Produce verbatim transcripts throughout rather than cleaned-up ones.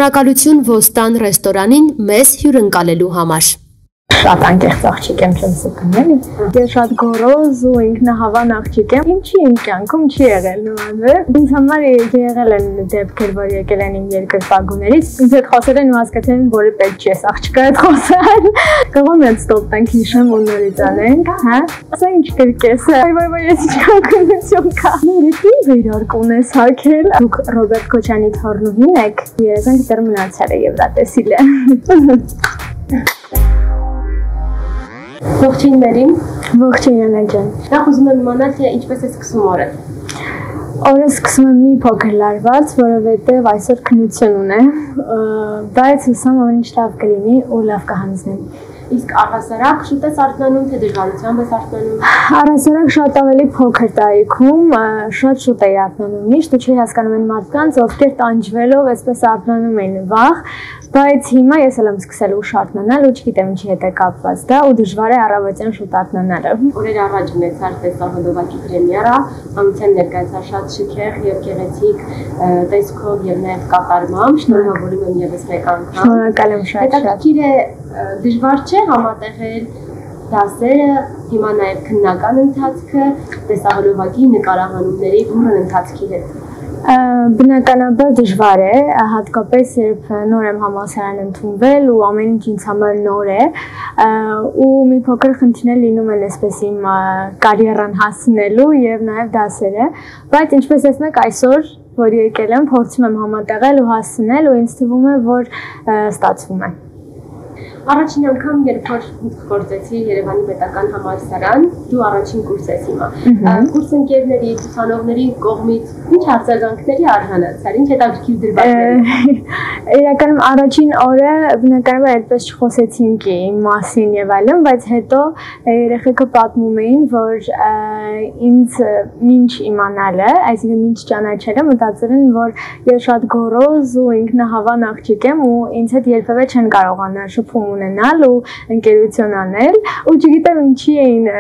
Շնորհակալություն Ոստան ռեստորանին մեզ հյուրընկալելու համար։ Շատ անկեղծ աղջիկ եմ չեմ սպնել, ես շատ գոռոզ ու ինքնահավան աղջիկ եմ, ինչի իմ կյանքում չի եղել նման, ինձ համար եղել են դեպքեր, որ եկել են իմ երկրպագուներից, ինձ հետ խոսել են ու հասկացել են, որ պետք չի ես աղջիկա հետ խոսել, կողմ հետ ստոպ տանք հիշեմ ու նորից անենք, հա, ասա ինչ կրկես, այ վայ վայ ես ինչ կողնություն կա, նորից վերարկուն ես հագել, դուք Մերի Քոչարյանի թոռնուհին եք, երազանք դեռ մնացել է և դա տեսիլ է։ Ողջույն Մերին։ Ողջույն Աննա ջան։ Նախ ուզում եմ իմանալ, թե ինչպես է սկսում օրը։ Օրը սկսում եմ մի փոքր լարված, որովհետև այսօր քննություն ունե, բայց հուսամ ամեն ինչ լավ կլինի ու լավ կհանձնեմ։ Իսկ առհասարակ շուտ ես արթնանում, թե դժվարությամբ ես արթնանում։ Առհասարակ շատ ավելի փոքր տարիքում, շատ շուտ էի արթնանում, միշտ ու չի հասկանում են մարդկանց, ովքեր տանջվելով այսպես արթնանում են վաղ, բայց հիմա ես էլ եմ սկսել ուշ արթնանալ ու չգիտեմ ինչի հետ է կապված դա ու դժվար է առավոտյան շուտ արթնանալը։ Օրեր առաջ ունեցար տեսահոլովակի պրեմիերա, ամենայն ներկայացար շատ շքեղ եւ գեղեցիկ տեսքով եւ նաեւ կատարմամբ, շնորհավորում եմ եւս մեկ անգամ։ Շնորհակալ եմ շատ շատ։ Հետաքրքիր է, դժվար չէ համատեղել դասերը, հիմա նաեւ քննական ընթացքը, տեսահոլովակի նկարահանումների բուրըն ընթացքի հետ։ Բնականաբար դժվար է, հատկապես երբ նոր եմ համալսարան ընդունվել ու ամեն ինչ ինձ համար նոր է ու մի փոքր խնդիրներ լինում են այսպես իմ կարիերան հասնելու եւ նաեւ դասերը, բայց ինչպես տեսնեք այսօր, որ եկել եմ, փորձում եմ համատեղել ու հասնել ու ինձ թվում է, որ ստացվում է։ Առաջին անգամ, երբ որ մուտք գործեցի Երևանի պետական համալսարան, դու առաջին կուրս ես հիմա։ Կուրսընկերների, ուսանողների կողմից ինչ արձագանքների արժանացար, ինչ հետաքրքիր դրվագների։ Իրականում առաջին օրը բնականաբար այդպես չխոսեցինք իմ մասին եւ այլն, բայց հետո երեխեքը պատմում էին, որ ինձ ինչ իմանալը, այսինքն ինչ ճանաչելը, մտածել են, որ ես շատ գոռոզ ու ինքնահավան աղջիկ եմ ու ինձ հետ երբևէ չեն կարողանա շփում ունենալ ու ընկերություն անել ու չգիտեմ ինչի էին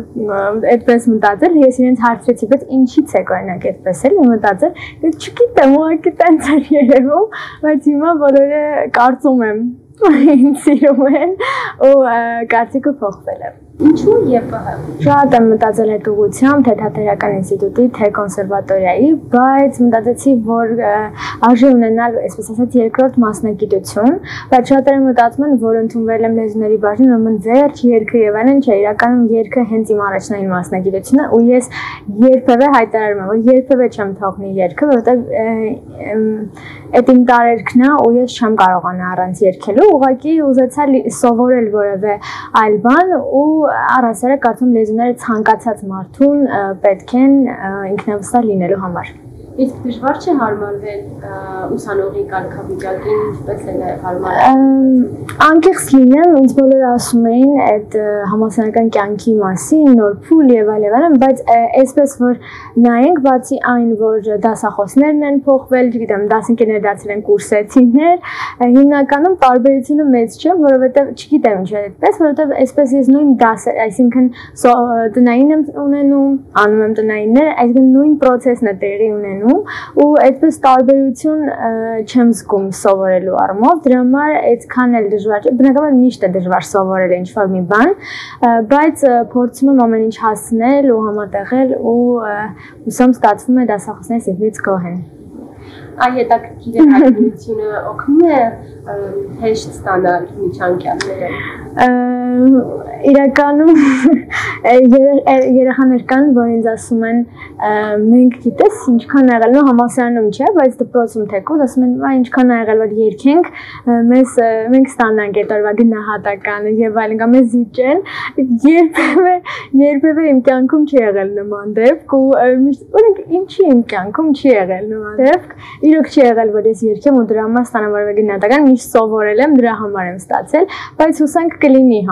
այդպես մտածել, ես իրենց հարցրեցի, բայց ինչից եք օրինակ այդպես էլի մտածել, ես չգիտեմ, ուղղակի տենց էր երևում, բայց հիմա բոլորը կարծում եմ ինձ սիրում են ու կարծիքը փոխվել է։ Ինչու եւ Շատ եմ մտածել այդ ուղղությամբ, թե թատերական ինստիտուտի, թե կոնսերվատորիայի, բայց մտածեցի, որ արժի ունենալ, այսպես ասած, երկրորդ մասնագիտություն, բայց շատերը մտածում են, որ ընդունվել եմ լեզուների բաժին, ուրեմն վերջ երգը եւ այլն, չէ, իրականում երգը հենց իմ առաջնային մասնագիտությունն է ու ես երբևէ հայտարարում եմ, որ երբևէ չեմ թողնի երգը, որովհետեւ այդ իմ տարերքն է ու ես չեմ կարողանա առանց երգելու, ուղղակի ուզեցա սովորել որևէ այլ բան ու առհասարակ կարծում լեզուները ցանկացած մարդուն պետք են ինքնավստահ լինելու համար։ Իսկ դժվար չէ հարմարվել ուսանողի կարգավիճակին, ինչպես է նաև հարմար։ Անկեղծ լինեմ, ինձ բոլորը ասում էին այդ համալսարանական կյանքի մասին, նոր փուլ եւ այլ եւ այլն, բայց այսպես որ նայենք, բացի այն, որ դասախոսներն են փոխվել, չգիտեմ, դասընկերները դարձել են կուրսեցիներ, հիմնականում տարբերությունը մեծ չէ, որովհետեւ չգիտեմ ինչ է այդպես, որովհետեւ այսպես ես նույն դասը, այսինքն տնային եմ ունենում, անում եմ տնայիններ, այսինքն նույն process-ն է տեղի ունենում ու այդպես տարբերություն չեմ զգում սովորելու առումով, դրա համար այդքան էլ դժվար չէ, բնականաբար միշտ է դժվար սովորել ինչ-որ մի բան, բայց փորձում եմ ամեն ինչ հասնել ու համատեղել ու հուսամ ստացվում է դասախոսներս ինձնից գոհ են։ Այ հետաքրքիր է հարաբերությունը օգնում է հեշտ ստանալ միջանկյալները։ Իրականում երեխաներ կան, որ ինձ ասում են մենք գիտես ինչքան եղել նո համալսարանում չէ, բայց դպրոցում թեկուզ ասում են վայ ինչքան եղել որ երգենք, մեզ մենք ստանանք այդ օրվա գնահատականը եւ այլն, կամ մեզ զիջեն, երբևէ երբևէ իմ կյանքում չի եղել նման դեպք ու օրինակ ինչի իմ կյանքում չի եղել նման դեպք, իրոք չի եղել որ ես երգեմ ու դրա համար ստանամ որևէ գնահատական, միշտ սովորել եմ, դրա համար եմ ստացել, բայց հուսանք կլինի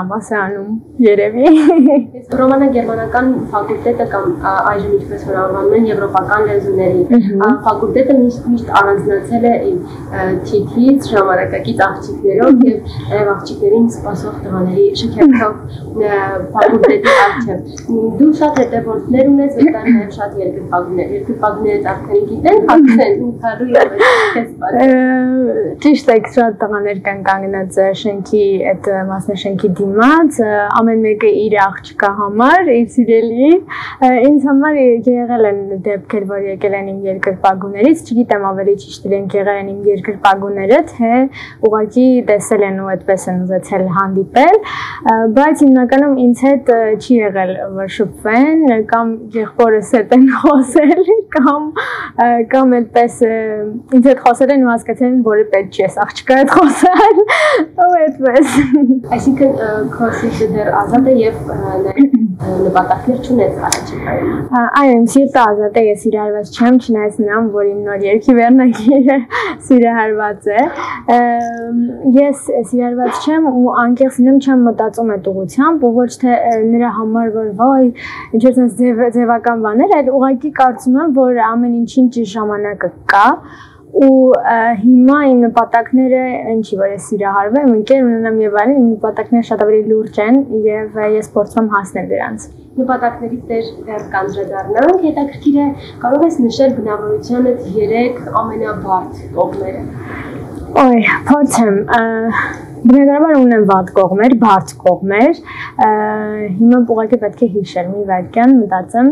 համալսարանում երևի։ Ռոմանա-գերմանական ֆակուլտետը կամ այժմ ինչպես որ անվանում են եվրոպական լեզուների ֆակուլտետը միշտ առանձնացել է թիթից, ժամանակակից աղջիկներով եւ նաեւ աղջիկներին սպասող տղաների շքերթով ֆակուլտետի առջև։ Դու շատ հետևորդներ ունես, վստահ եմ շատ երկրպագուներ։ Երկրպագուները արդեն գիտեն, հացեն ու քարու եւ քեզ պատը։ Ճիշտ է, շատ տղաներ կան կանգնած շենքի այդ մասնաշենքի դիմաց, ամեն մեկը իր աղջկա համար, իր սիրելի։ Ինձ համար եղել են դեպքեր, որ եկել են իմ երկրպագուներից, չգիտեմ ավելի ճիշտ իրենք եղել են իմ երկրպագուները, թե ուղղակի տեսել են ու այդպես են ուզեցել հանդիպել, բայց հիմնականում ինձ հետ չի եղել որ շփվեն կամ եղբորս հետ են խոսել կամ կամ այդպես ինձ հետ խոսել են ու հասկացել են որ պետք չի աղջկա հետ խոսել ու այդպես այսինքն քո սիրտը դեռ ազատ է եւ նպատակներ չունես առաջիկայում։ Այո, իմ սիրտը ազատ է, ես սիրահարված չեմ, չնայած նրան, որ իմ նոր երգի վերնագիրը սիրահարված է։ Ես սիրահարված չեմ ու անկեղծ լինեմ չեմ մտածում այդ ուղղությամբ, ու ոչ թե նրա համար, որ վայ, ինչ-որ sense ձևական բաներ, այլ ուղղակի կարծում եմ, որ ամեն ինչին ճիշտ ժամանակը կա ու հիմա իմ նպատակները ինչի որ ես սիրահարվեմ, ընկեր ունենամ եւ այլն, իմ նպատակները շատ ավելի լուրջ են եւ ես փորձում հասնել դրանց։ Նպատակներից դեռ կանդրադառնանք, հետաքրքիր է, կարող ես նշել բնավորությանդ երեք ամենաբարդ կողմերը։ Ոյ, փորձեմ, բնականաբար ունեմ վատ կողմեր, բարդ կողմեր, հիմա ուղղակի պետք է հիշել մի վայրկյան, մտածեմ։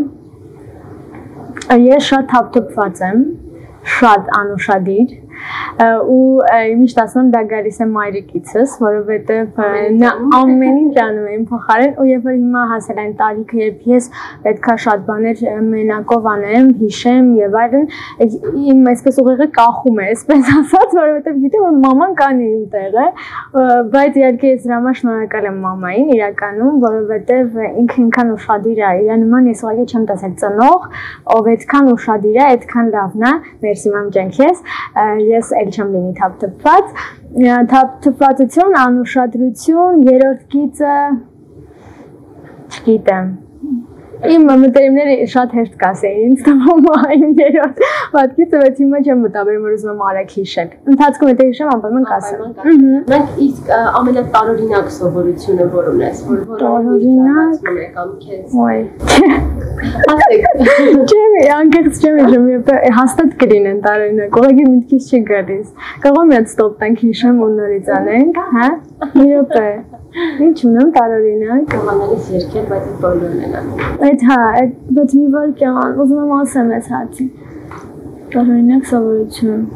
Ես շատ թափթփված եմ, շատ անուշադիր ու միշտ ասում եմ դա գալիս է մայրիկիցս, որովհետև նա ամեն ինչ անում է իմ փոխարեն ու երբ որ հիմա հասել այն տարիքը, երբ ես պետքա շատ բաներ մենակով անեմ, հիշեմ եւ այլն, իմ այսպես ուղեղը կախում է, այսպես ասած, որովհետև գիտեմ որ մաման կանի իմ տեղը, բայց իհարկե ես դրա համար շնորհակալ եմ մամային իրականում, որովհետև ինքը ինքան ուշադիր է, իր նման ես ուղղակի չեմ տեսել ծնող, ով այդքան ուշադիր է, այդքան լավն է, մերսի մամ ջան քեզ, ես էլ չեմ լինի թափթփված, թափթփվածություն, անուշադրություն, երրորդ գիծը, չգիտեմ, իմ մտերիմները շատ հեշտ կասեին, ինձ թվում է իմ երրորդ վատ գիծը, բայց հիմա չեմ մտաբերում, որ ուզում եմ արագ հիշել, ընթացքում եթե հիշեմ, անպայման կասեմ։ Մենք իսկ ամենատարօրինակ սովորությունը որ ունես, որ տարօրինակ կամ քեզ։ Ոյ։ Չեմ, անկեղծ չեմ հիշում, հաստատ կլինեն տարօրինակ, ուղղակի միտքից չի գալիս։ Կարող եմ այդ ստոպ տանք հիշեմ ու նորից անենք, հա։ Մի րոպե։ Ինչ ունեմ տարօրինակ։ Գողանալուց երկել, բայց բոլորն են անում։ Այդ հա, բայց մի վարքյան, ուզում եմ ասեմ այս հարցին։ Տարօրինակ սովորություն։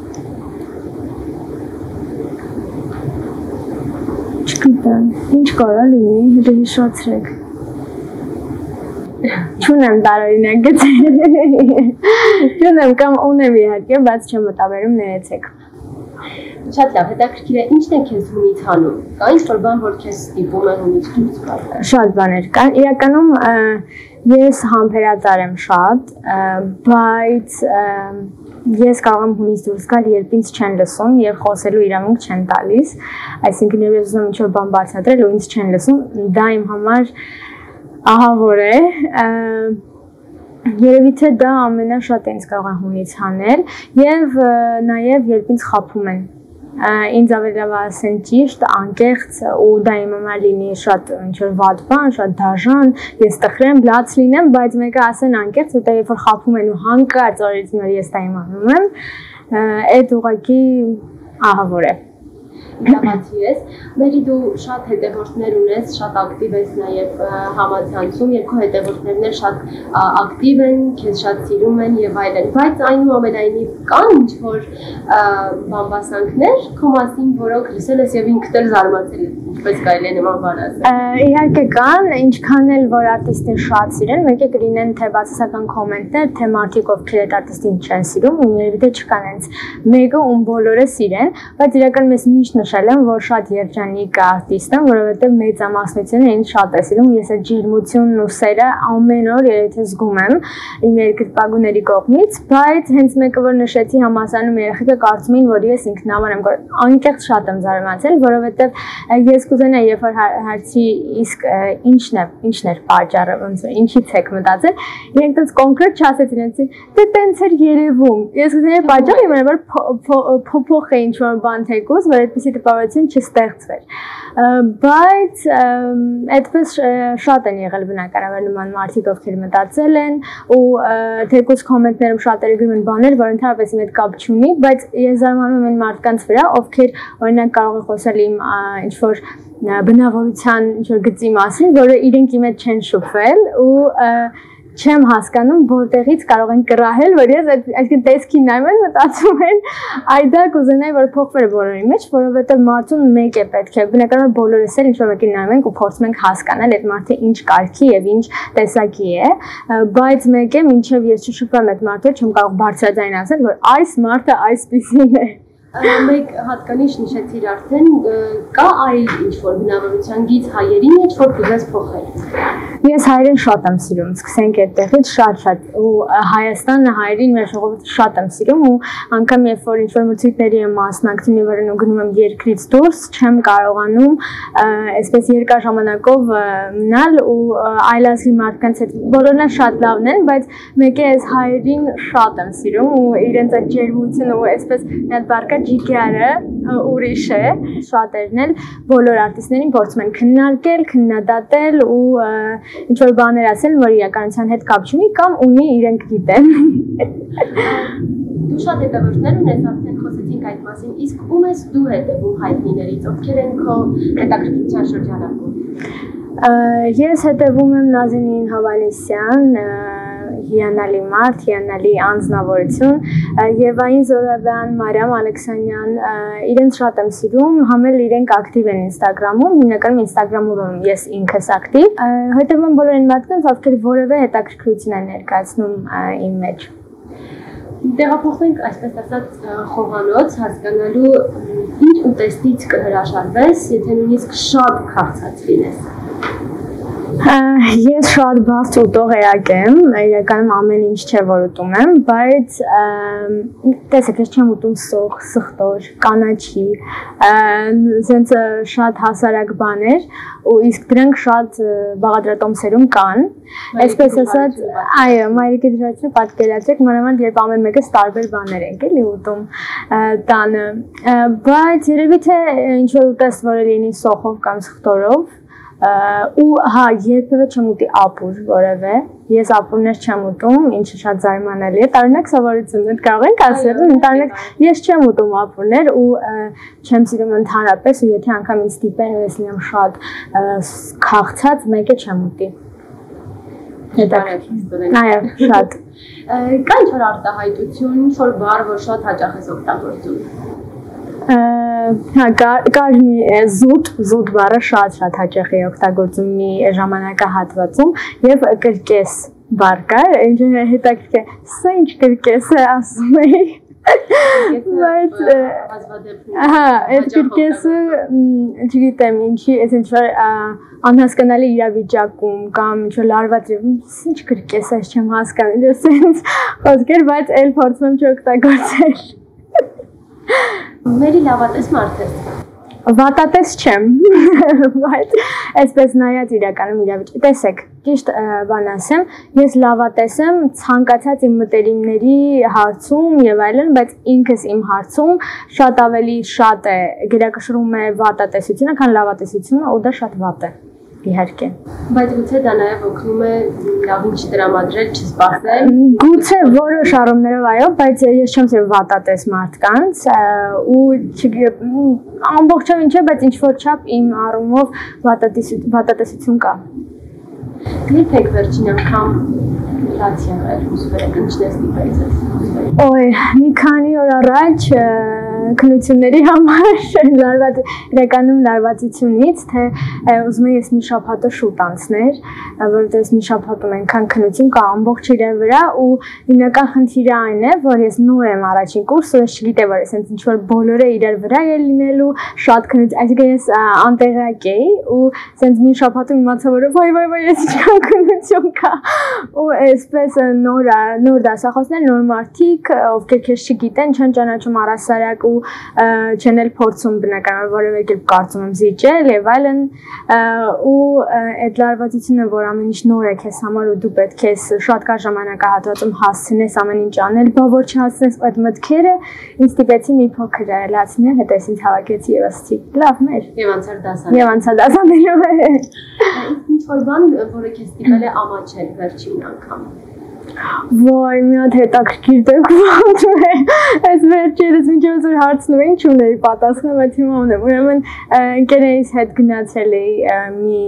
Չգիտեմ, ինչ կարա լինի, հետո հիշացրեք։ Չունեմ տարօրինակ գծեր։ Չունեմ կամ ունեմ իհարկե, բայց չեմ մտաբերում ներեցեք։ Շատ լավ, հետաքրքիր է, ինչն է քեզ հունից հանում։ Կա ինչ-որ բան, որ քեզ ստիպում է հունից դուրս գալ։ Շատ բաներ կան։ Իրականում ես համբերատար եմ շատ, բայց ես կարող եմ հունից դուրս գալ, երբ ինձ չեն լսում եւ խոսելու իրավունք չեն տալիս, այսինքն երբ ես ուզում եմ ինչ-որ բան բացատրել ու ինձ չեն լսում, դա իմ համար ահավոր է, երևի թե դա ամենաշատ ինձ կարող է հունից հանել եւ նաեւ երբ ինձ խաբում են, ինձ ավելի լավ ասեն ճիշտ, անկեղծ ու դա իմ համար լինի շատ ինչ-որ վատ բան, շատ դաժան, ես տխրեմ, լաց լինեմ, բայց մեկը ասեն անկեղծ, որտեղ երբ որ խաբում են ու հանկարծ օրից մի օր ես դա իմանում եմ, այդ ուղղակի ահավոր է։ Լավացի ես, Մերի դու շատ հետևորդներ ունես, շատ ակտիվ ես նաև համացանցում եւ քո հետևորդներն էլ շատ ակտիվ են, քեզ շատ սիրում են եւ այլն, բայց այնուամենայնիվ կան ինչ-որ բամբասանքներ քո մասին, որոնք լսել ես եւ ինքդ էլ զարմացել ես, ինչպես կարելի է նման բան ասել։ Իհարկե կան, ինչքան էլ որ արտիստին շատ սիրեն, մեկը կլինեն թե բացասական կոմենտներ, թե մարդիկ ովքեր այդ արտիստին չեն սիրում, երևի թե չկան հենց մեկը ում բոլորը սիրեն, բայց իրականում ես միշտ նշել եմ, որ շատ երջանիկ արտիստ եմ, որովհետև մեծամասնությունը ինձ շատ է սիրում, ես այդ ջերմությունն ու սերը ամեն օր երեթե զգում եմ իմ երկրպագուների կողմից, բայց հենց մեկը որ նշեցի համալսարանում երեխեքը կարծում էին, որ ես ինքնավար եմ, անկեղծ շատ եմ զարմացել, որովհետև ես կուզենայի, երբ որ հարցի իսկ ինչն է, ինչն էր պատճառը, ոնց որ ինչից եք մտածել, իրենք դից կոնկրետ չասեցին, դե տենց էր երևում։ Ես կուզենայի պատճառը իմանալ, որ փոփոխ է ինչ-որ բան թեկուզ, որ այդպիսի տպավորություն չստեղծվեր։ Բայց այդպես շատ են եղել բնականաբար նման մարդիկ, ովքեր մտածել են ու թեկուզ կոմենտներում շատերը գրում են բաներ, որ ընդհանրապես իմ հետ կապ չունի, բայց ես զարմանում եմ այն մարդկանց վրա, ովքեր օրինակ կարող են խոսել իմ ինչ-որ բնավորության ինչ-որ գծի մասին, որը իրենք իմ հետ չեն շփվել ու չեմ հասկանում, որտեղից կարող են կռահել, որ ես այսինքն տեսքին նայում եմ, մտածում են, այ դա կուզենայի, որ փոխվեր բոլորի մեջ, որովհետև մարդուն մեկ է պետք է, բնականաբար բոլորս էլ ինչ-որ մեկին նայում ենք ու փորձում ենք հասկանալ այդ մարդը ինչ կարգի եւ ինչ տեսակի է, բայց մեկ է, մինչեւ ես չշփվեմ այդ մարդու, չեմ կարող բարձրաձայն ասել, որ այս մարդը այսպիսին է։ Մեկ հատկանիշ նշեցիր արդեն, կա այլ ինչ-որ բնավորության գիծ հայերի մեջ, որ կուզես փոխել։ Ես հայերին շատ եմ սիրում, սկսենք այդտեղից շատ-շատ ու Հայաստանը հայերին մեր ժողովուրդը շատ եմ սիրում ու անգամ երբ որ ինչ-որ մրցույթների եմ մասնակցում եւ որոնք գնում եմ երկրից դուրս, չեմ կարողանում այսպես երկար ժամանակով մնալ ու այլազգի մարդկանց հետ բոլորն էլ շատ լավն են, բայց մեկ է ես հայերին շատ եմ սիրում ու իրենց այդ ջերմությունը ու այսպես մի հատ բառ կա ջիգարը ուրիշ է, շատերն էլ բոլոր արտիստներին փորձում են քննարկել, քննադատել ու ինչ-որ բաներ ասել, որ իրականության հետ կապ չունի կամ ունի իրենք գիտեն։ Դու շատ հետևորդներ ունես, արդեն խոսեցինք այդ մասին, իսկ ում ես դու հետևում հայտնիներից, ովքեր են քո հետաքրքրության շրջանակում։ Ես հետևում եմ Նազինին Հավանեսյան, հիանալի մարդ, հիանալի անձնավորություն, Եվային Զորավյան, Մարիամ Ալեքսանյան, իրենց շատ եմ սիրում, համել իրենք ակտիվ են Ինստագրամում, հիմնականում Ինստագրամում եմ ես ինքս ակտիվ, հետևում եմ բոլոր այն մարդկանց, ովքեր որևէ հետաքրքրություն են ներկայացնում իմ մեջ։ Տեղափոխվենք, այսպես ասած, խոհանոց, հասկանալու ինչ ուտեստից կհրաշալվես, եթե նույնիսկ շատ քաղցած լինես։ Ես շատ բարձ ուտող էակ եմ, իրականում ամեն ինչ չէ, որ ուտում եմ, բայց տեսեք, ես չեմ ուտում սոխ, սխտոր, կանաչի, սենց շատ հասարակ բաներ ու իսկ դրանք շատ բաղադրատոմսերում կան, այսպես ասած, այո, մայրիկի դրացրու պատկերացրեք, մանավանդ երբ ամեն մեկս տարբեր բաներ ենք էլի ուտում տանը, բայց երևի թե ինչ-որ ուտես, որ լինի սոխով կամ սխտորով, ու հա երբևէ չեմ ուտի ապուր որևէ, ես ապուրներ չեմ ուտում, ինչը շատ զարմանալի է, տարօրինակ սովորություն է, կարող ենք ասել, տարօրինակ ես չեմ ուտում ապուրներ ու չեմ սիրում ընդհանրապես ու եթե անգամ ինձ ստիպեն ու ես լինեմ շատ քաղցած, մեկը չեմ ուտի։ Այո, շատ։ Կա ինչ-որ արտահայտություն, ինչ-որ բառ, որ շատ հաճախ ես օգտագործում։ Հա, կար մի զուտ, զուտ բառը շատ-շատ հաճախ է օգտագործում մի ժամանակահատվածում եւ կրկես բառ կար, ինչ հետաքրքիր է, սա ինչ կրկես է ասում էի, բայց հա, այդ կրկեսը չգիտեմ ինչի, այս ինչ-որ անհասկանալի իրավիճակում կամ ինչ-որ լարված ինչ կրկես է, չեմ հասկանում, սենց խոսքեր, բայց էլ փորձում եմ չօգտագործել։ Մերի լավատես մարդ ես։ Վատատես չեմ, բայց այսպես նայած իրականում իրավիճակը, տեսեք, ճիշտ բան ասեմ, ես լավատես եմ ցանկացած իմ մտերիմների հարցում եւ այլն, բայց ինքս իմ հարցում շատ ավելի շատ է գերակշռում է վատատեսությունը, քան լավատեսությունը, ու դա շատ վատ է։ Իհարկե։ Բայց գուցե դա նաև օգնում է լավ ինչ տրամադրել, չսպասել։ Գուցե որոշ առումներով այո, բայց ես չեմ սիրում վատատես մարդկանց ու ամբողջովին չէ, բայց ինչ որ չափ իմ առումով վատատեսություն կա։ Երբեք վերջին անգամ լաց եղել ուսվել եք, ինչն է ստիպել ձեզ։ Օй, մի քանի օր առաջ քնությունների համար լարված իրականում լարվածությունից թե ուզում եմ ես մի շաբաթը շուտ անցներ, որովհետև ես մի շաբաթում այնքան քնություն կա ամբողջ իրեն վրա ու հիմնական խնդիրը այն է, որ ես նոր եմ առաջին կուրսը, ես չգիտեմ որ այսինքն ինչ որ բոլորը իրար վրա է լինելու, շատ քնություն, այսինքն ես անտեղյակ էի ու ասենց մի շաբաթում իմացա որ վայ վայ վայ ես ինչքան քնություն կա ու այսպես նոր նոր դասախոսներ, նոր մարդիկ, ովքեր քեզ չգիտեն, չեն ճանաչում առասարակ ու չեն էլ փորձում բնականաբար որևէ կերպ կարծում եմ զիջել եւ այլն ու այդ լարվածությունը, որ ամեն ինչ նոր է քեզ համար ու դու պետք է շատ կար ժամանակահատվածում հասցնես ամեն ինչ անել, բա որ չհասցնես այդ մտքերը, ինձ ստիպեցի մի փոքր լացնել, հետո ես ինձ հավաքեցի եւ ասացի, լավ մեր եւ անցար դասան։ Եվ անցա դասանելու է։ Ինչ որ բան, որը քեզ ստիպել է ամաչել վերջին անգամ։ Ոայ, մի հատ հետաքրքիր դեպքում է։ Այս վերջերս մինչև որ հարցնում էին, չունեի պատասխան, բայց հիմա ունեմ։ Ուրեմն ընկերներիս հետ գնացել էի մի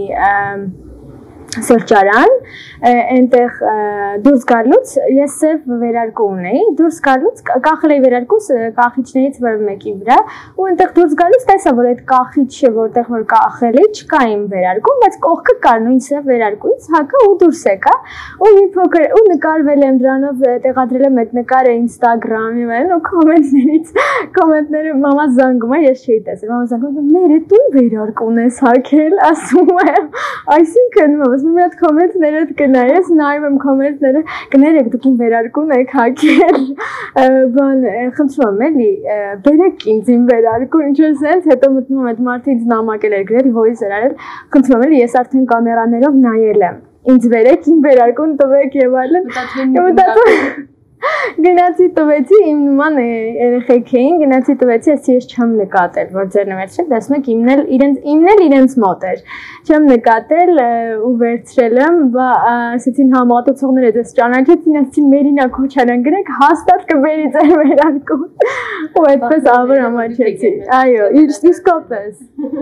սրճարան, այնտեղ դուրս գալուց ես սև վերարկու ունեի, դուրս գալուց կախել էի վերարկուս կախիչներից որևէ մեկի վրա ու այնտեղ դուրս գալուց տեսա, որ այդ կախիչը որտեղ որ կախել էի, չկա իմ վերարկուն, բայց կողքը կար նույն սև վերարկուից, հակա ու դուրս եկա ու մի փոքր ու նկարվել եմ դրանով, տեղադրել եմ այդ նկարը Instagram-ի վրա ու կոմենտներից, կոմենտները մամա զանգում է, ես չէի տեսել, մամա զանգում է, «Մերի, դու վերարկուն ես հագել», ասում եմ, այսինքն մի հատ կոմենտները կնայես, նայում եմ կոմենտները, կներեք դուք իմ վերարկուն եք հագել, բան, խնդրում եմ էլի, բերեք ինձ իմ վերարկուն, ինչ որ սենց, հետո մտնում եմ այդ մարդը ինձ նամակել էր գրել, voice էր արել, խնդրում եմ էլի, ես արդեն կամերաներով նայել եմ, ինձ բերեք իմ վերարկուն տվեք եւ այլն, Գնացի տվեցի իմ նման երեխեք էին, գնացի տվեցի, ասի ես չեմ նկատել, որ ձեր նվերցրել, տեսնում եք իմն էլ իրենց իմն էլ իրենց մոտ էր, չեմ նկատել ու վերցրել եմ, ասեցին համատուցողները դες ճանաչեցին, ասեցին Մերինա Քոչարյան գրեք, հաստատ կբերի ձեր վերարկուն, ու այդպես ավոր ամաչեցի, այո, իսկապես։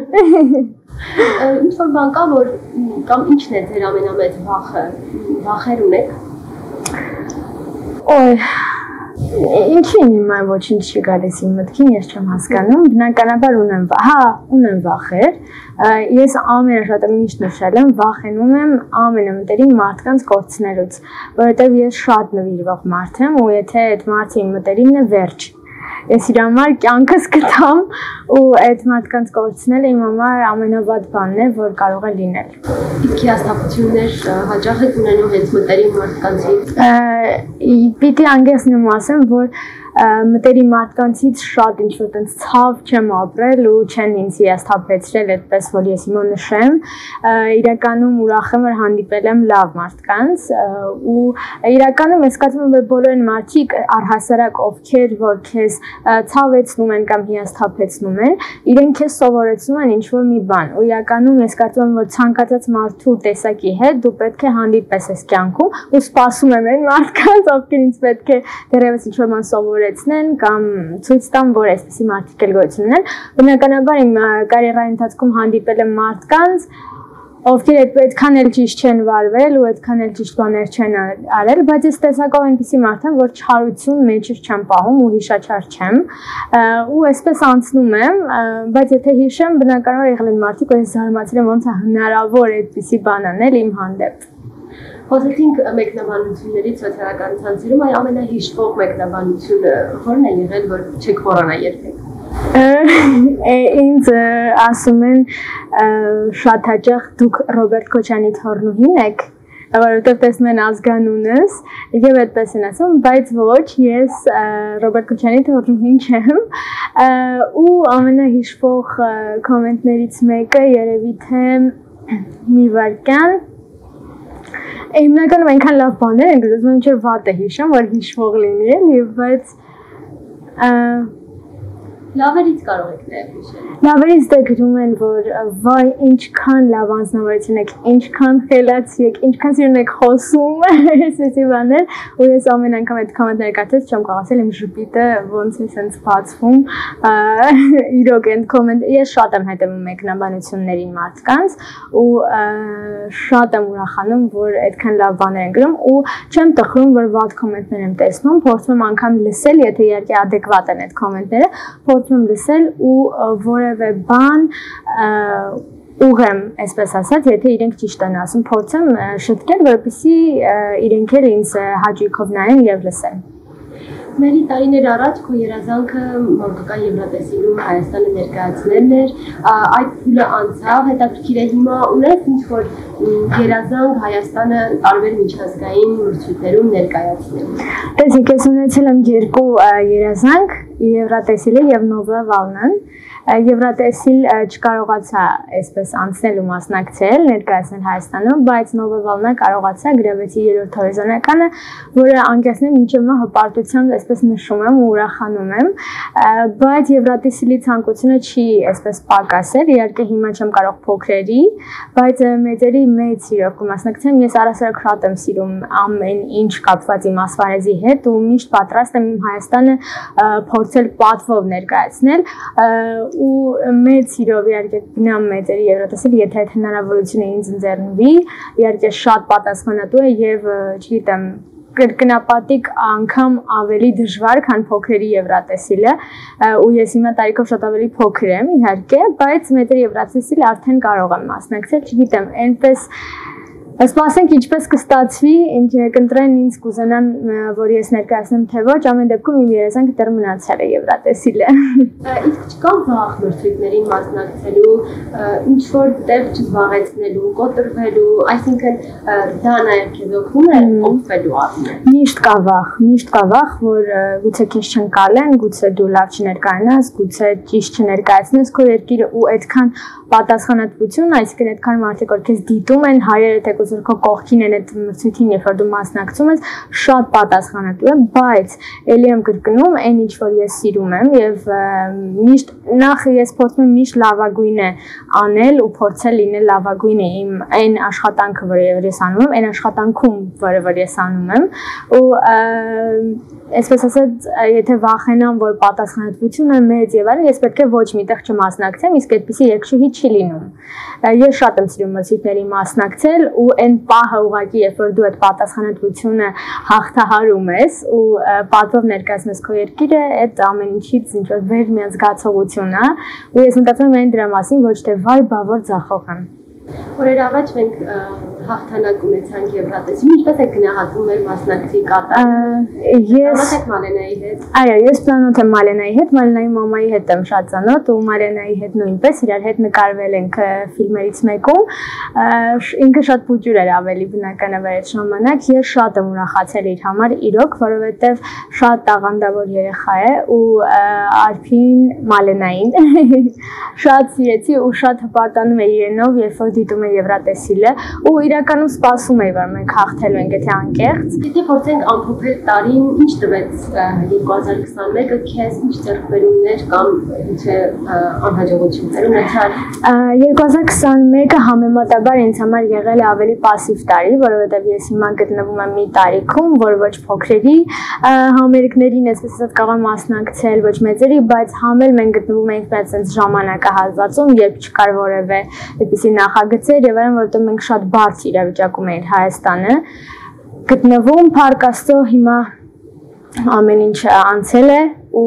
Ինչ որ բան կա, որ կամ ինչն է ձեր ամենամեծ վախը, վախեր ունեք։ Օй, ինչին հիմա ոչինչ չի գալիս իմ մտքին, ես չեմ հասկանում, բնականաբար ունեմ, հա, ունեմ վախեր, ես ամենաշատը միշտ նշել եմ, վախենում եմ ամենամտերիմ մարդկանց կորցնելուց, որովհետև ես շատ նվիրվող մարդ եմ ու եթե այդ մարդը իմ մտերիմն է վերջ, ես իր համար կյանքս կտամ ու այդ մարդկանց կորցնելը իմ համար ամենավատ բանն է, որ կարող է լինել։ Իսկ հիասթափություններ հաճախ եք ունենում հենց մտերիմ մարդկանցից։ Պիտի անգեսնեմ ասեմ, որ մտերիմ մարդկանցից շատ ինչ-որ տենց ցավ չեմ ապրել ու չեն ինձ հիասթափեցրել, այդպես որ ես հիմա նշեմ, իրականում ուրախ եմ, որ հանդիպել եմ լավ մարդկանց ու իրականում ես կարծում եմ, որ բոլոր այն մարդիկ առհասարակ ովքեր որ քեզ ցավեցնում են կամ հիասթափեցնում են, իրենք քեզ սովորեցնում են ինչ-որ մի բան ու իրականում ես կարծում եմ, որ ցանկացած մարդու տեսակի հետ դու պետք է հանդիպես ես կյանքում ու սպասում եմ այն մարդկանց, ովքեր ինձ պետք է դեռևս ինչ-որ բան սովորեցնեն կամ ցույց տան, որ այսպեսի մարդիկ էլ գոյություն ունեն։ Բնականաբար իմ կարիերայի ընթացքում հանդիպել եմ մարդկանց, ովքեր այդքան էլ ճիշտ չեն վարվել ու այդքան էլ ճիշտ բաներ չեն արել, բայց ես տեսակով այնպիսի մարդ եմ, որ չարություն մեջս չեմ պահում ու հիշաչար չեմ ու այսպես անցնում եմ, բայց եթե հիշեմ, բնականաբար եղել են մարդիկ, որ ես զարմացել եմ ոնց է հնարավոր այդպիսի բան անել իմ հանդեպ։ Խոսեցինք մեկնաբանություններից սոցիալական ցանցերում, այ ամենահիշվող մեկնաբանությունը ո՞րն է եղել, որ չեք մոռանա երբեք։ Ինձ ասում են շատ հաճախ դուք Ռոբերտ Քոչարյանի թոռնուհին եք, որովհետև տեսնում են ազգանունս եւ այդպես են ասում, բայց ոչ, ես Ռոբերտ Քոչարյանի թոռնուհին չեմ ու ամենահիշվող կոմենտներից մեկը երևի թե մի վարքան Հիմնականում այնքան լավ բաներ են գրում, ինչ որ վատ է հիշում, որ հիշվող լինի էլի, բայց լավերից կարող եք նաև հիշել։ Լավերից դե գրում են, որ վայ ինչքան լավ անձնավորություն եք, ինչքան խելացի եք, ինչքան սիրուն եք խոսում, այսպիսի բաներ, ու ես ամեն անգամ այդ կոմենտները կարդաց չեմ կարող ասել իմ ժպիտը ոնց է սենց բացվում, իրոք այդ կոմենտ, ես շատ եմ հետևում մեկնաբանություններին մարդկանց ու շատ եմ ուրախանում, որ այդքան լավ բաներ են գրում ու չեմ տխրում, որ վատ կոմենտներ եմ տեսնում, փորձում եմ անգամ լսել, եթե իհարկե adekvat են այդ կոմենտները, փորձում եմ լսել ու որևէ բան ուղեմ, այսպես ասած, եթե իրենք ճիշտ են ասում, փորձեմ շտկել, որպեսզի իրենք էլ ինձ հաճույքով նայեն եւ լսեն։ Մերի տարիներ առաջ քո երազանքը մանկական Եվրատեսիլում Հայաստանը ներկայացնելն էր, այդ փուլը անցավ, հետաքրքիր է հիմա ունես ինչ-որ երազանք Հայաստանը տարբեր միջազգային մրցույթներում ներկայացնել։ Տեսեք, ես ունեցել եմ երկու երազանք, Եվրատեսիլը եւ Նովը Վալնան։ Եվրատեսիլ չկարողացա այսպես անցնել ու մասնակցել, ներկայացնել Հայաստանում, բայց Նովը Վալնա կարողացա, գրավեցի երրորդ հորիզոնականը, որը անկեղծեմ մինչև հիմա հպարտությամբ այսպես նշում եմ ու ուրախանում եմ, բայց Եվրատեսիլի ցանկությունը չի այսպես պակասել, իհարկե հիմա չեմ կարող փոքրերի, բայց մեծերի մեծ սիրով կմասնակցեմ, ես առասարակ շատ եմ սիրում ամեն ինչ կապված իմ ասպարեզի հետ ու միշտ պատրաստ եմ իմ Հայաստանը փորձել պատվով ներկայացնել ու մեծ սիրով իհարկե գնամ մեծերի Եվրատեսիլ, եթե այդ հնարավորությունը ինձ ընձեռնվի, իհարկե շատ պատասխանատու է եւ չգիտեմ կրկնապատիկ անգամ ավելի դժվար, քան փոքրերի Եվրատեսիլը ու ես հիմա տարիքով շատ ավելի փոքր եմ, իհարկե, բայց մեծերի Եվրատեսիլ արդեն կարող եմ մասնակցել, չգիտեմ, այնպես Սպասենք ինչպես կստացվի, ինչ կընտրեն ինձ կուզենան, որ ես ներկայացնեմ թե ոչ, ամեն դեպքում իմ երազանքը դեռ մնացել է Եվրատեսիլը։ Իսկ չկա վախ մրցույթներին մասնակցելու, ինչ-որ տեղ չզբաղեցնելու, կոտրվելու, այսինքն դա նաև քեզ օգնում է օգտվելու առումով։ Միշտ կա վախ, միշտ կա վախ, որ գուցե քեզ չընկալեն, գուցե դու լավ չներկայանաս, գուցե ճիշտ չներկայացնես քո երկիրը ու այդքան պատասխանատվություն, այսինքն այդքան մարդիկ որ քեզ դիտում են, հայերը թեկուզ քո կողքին են այդ մրցույթին, երբ որ դու մասնակցում ես, շատ պատասխանատու եմ, բայց ելի եմ կրկնում, այն ինչ որ ես սիրում եմ եւ միշտ նախ ես փորձում եմ միշտ լավագույնը անել ու փորձել լինել լավագույնը իմ այն աշխատանքը, որը ես անում եմ, այն աշխատանքում, որը որ ես անում եմ ու այսպես ասած, եթե վախենամ, որ պատասխանատվությունը մեծ եւ այլն, ես պետք է ոչ միտեղ չմասնակցեմ, իսկ այդպիսի երկշուհի չի լինում։ Ես շատ եմ սիրում մրցույթների մասնակցել ու այն պահը ուղղակի, երբ որ դու այդ պատասխանատվությունը հաղթահարում ես ու պատվով ներկայացնում ես քո երկիրը, այդ ամեն ինչից ինչ որ վեր մի զգացողություն է ու ես մտածում եմ այն դրա մասին, ոչ թե վայ, բա որ ձախող եմ։ Օրեր առաջ մենք հաղթանակ ունեցանք Եվրատեսիլում, ինչպես եք գնահատում մեր մասնակցի կատարումը։ Ես Ծանոթ եք Մալենայի հետ։ Այո, ես ծանոթ եմ Մալենայի հետ, Մալենայի մամայի հետ եմ շատ ծանոթ ու Մալենայի հետ նույնպես իրար հետ նկարվել ենք ֆիլմերից մեկում։ Ինքը շատ փոքր էր ավելի բնականաբար այդ ժամանակ։ Ես շատ եմ ուրախացել իր համար, իրոք, որովհետև շատ տաղանդավոր երեխա է ու Արփին Մալենային շատ սիրեցի ու շատ հպարտանում է իրենով, երբ որ դիտում է Եվրատեսիլը ու իրականում սպասում էի, որ մենք հաղթելու ենք, եթե անկեղծ։ Եթե փորձենք ամփոփել տարին, ինչ տվեց երկու հազար քսաներկը քեզ, ինչ ձեռքբերումներ կամ ինչ-է անհաջողություններ ունեցար։ երկու հազար քսաներկը համեմատաբար ինձ համար եղել է ավելի պասիվ տարի, որովհետև ես հիմա գտնվում եմ մի տարիքում, որ ոչ փոքրերի համերգներին, այսպես ասած, կարող եմ մասնակցել, ոչ մեծերի, բայց համ էլ մենք գտնվում ենք այդպես ժամանակահատվածում, երբ չկար որևէ այդպիսի նախագծեր եւ այլն, որովհետեւ մենք շատ բարձ իրավիճակում էինք Հայաստանը գտնվում, Փառք Աստծո, հիմա ամեն ինչ անցել է ու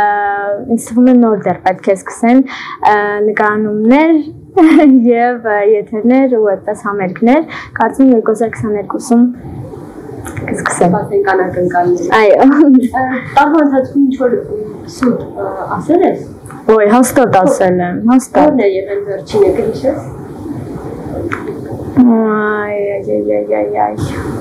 ինձ թվում է նոր դեռ պետք է սկսեն նկարանումներ եւ եթերներ ու այդպես համերգներ, կարծում եմ երկու հազար քսաներկուսում կսկսեմ։ Սպասենք անակնկալներ։ Այո։ Տարվա ընթացքում ինչ-որ սուտ ասել ես։ Ոյ, հաստատ ասել եմ, հաստատ։ Ո՞րն է եղել վերջինը, կհիշես։ Այ, այ, այ, այ, այ։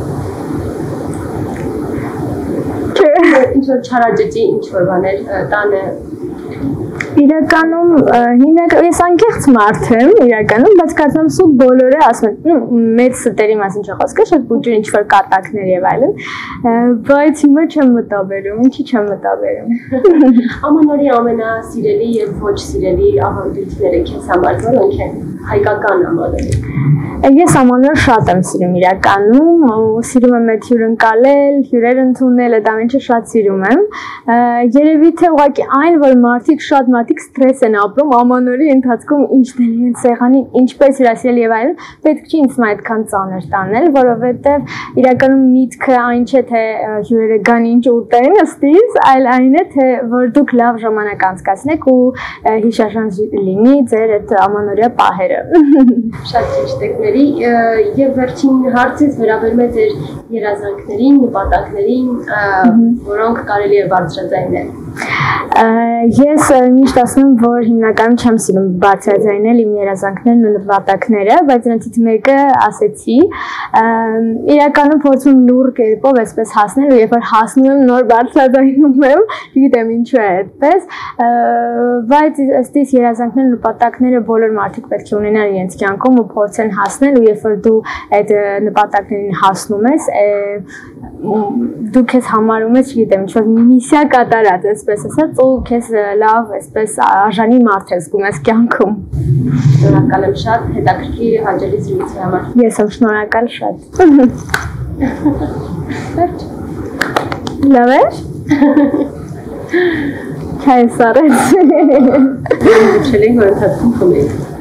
Ինչ-որ չարաճճի, ինչ-որ բաներ տանը։ Իրականում ես անկեղծ մարդ եմ, իրականում, բայց կարծում եմ սուտ բոլորը ասում են, մեծ ստերի մասին չի խոսքը, շատ փոքր ինչ-որ կատակներ եւ այլն, բայց հիմա չեմ մտաբերում, ինչի չեմ մտաբերում։ Ամանորի ամենասիրելի եւ ոչ սիրելի ավանդույթները քեզ համար որոնք են հայկական ամանորի։ Ես ամանորը շատ եմ սիրում իրականում, սիրում եմ այդ հյուրընկալել, հյուրեր ընդունել, այդ ամենը շատ սիրում եմ։ Երևի թե ուղղակի այն, որ մարդիկ շատ մարդիկ սթրես են ապրում ամանորի ընթացքում ինչն է իրենց սեղանին, ինչպես հյուրասիրել եւ այլն, պետք չի ինձ այդքան ծանր տանել, որովհետեւ իրականում միտքը այն չէ թե հյուրերը գան ինչ ուտեն ըստիս, այլ այն է թե որ դուք լավ ժամանակ անցկացնեք ու հիշարժան լինի ձեր այդ ամանորյա պահերը։ Շատ ճիշտ եք Մերի, եւ վերջին հարցից վերաբերում է ձեր երազանքներին, նպատակներին, որոնք կարելի է բարձրաձայնել։ Ես միշտ ասում եմ, որ հիմնականում չեմ սիրում բարձրաձայնել իմ երազանքներն ու նպատակները, բայց նրանցից մեկը ասեցի, իրականում փորձում եմ լուռ կերպով այսպես հասնել ու երբ որ հասնում եմ նոր բարձրաձայնում եմ, չգիտեմ ինչու է այդպես, բայց ըստիս երազանքներն ու նպատակները բոլոր մարդիկ պետք է ունենան իրենց կյանքում ու փորձեն հասնել ու երբ որ դու այդ նպատակներին հասնում ես, դու քեզ համարում ես, չգիտեմ, ինչ-որ միսիա կատարած, այսպես ասած, ու քեզ լավ, այսպես արժանի մարդ ես զգում ես կյանքում։ Շնորհակալ եմ շատ հետաքրքիր հաջողի զրույցի համար։ Ես եմ շնորհակալ շատ։ Վերջ։ Լավ է։ Քայս արեց։ Ես չլինի որ ընթացքում խմենք։